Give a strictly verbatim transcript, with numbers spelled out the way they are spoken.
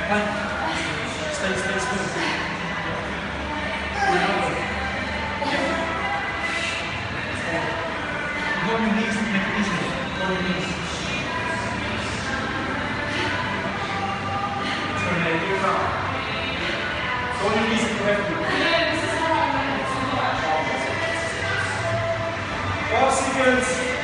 Stay, stay still. Go on your knees to make it easier. Go on your knees. Turn there, do it now. Go on your knees if you have to. Five seconds.